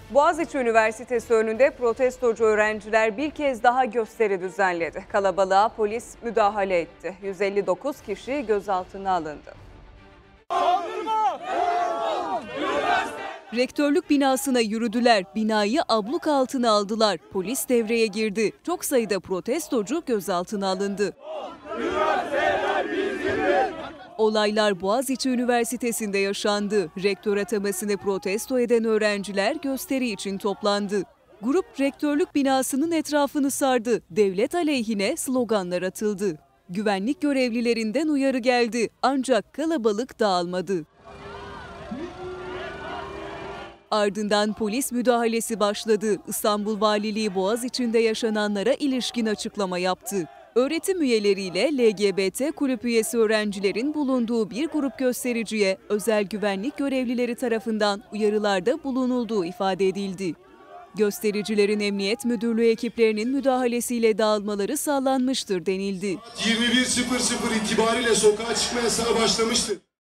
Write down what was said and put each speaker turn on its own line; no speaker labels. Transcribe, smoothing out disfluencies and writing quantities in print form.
Boğaziçi Üniversitesi önünde protestocu öğrenciler bir kez daha gösteri düzenledi. Kalabalığa polis müdahale etti. 159 kişi gözaltına alındı. Rektörlük binasına yürüdüler, binayı abluk altına aldılar. Polis devreye girdi. Çok sayıda protestocu gözaltına alındı. Olaylar Boğaziçi Üniversitesi'nde yaşandı. Rektör atamasını protesto eden öğrenciler gösteri için toplandı. Grup rektörlük binasının etrafını sardı. Devlet aleyhine sloganlar atıldı. Güvenlik görevlilerinden uyarı geldi ancak kalabalık dağılmadı. Ardından polis müdahalesi başladı. İstanbul Valiliği Boğaziçi'nde yaşananlara ilişkin açıklama yaptı. Öğretim üyeleriyle LGBT kulüp üyesi öğrencilerin bulunduğu bir grup göstericiye özel güvenlik görevlileri tarafından uyarılarda bulunulduğu ifade edildi. Göstericilerin Emniyet Müdürlüğü ekiplerinin müdahalesiyle dağılmaları sağlanmıştır denildi.
21.00 itibariyle sokağa çıkma yasağı başlamıştır.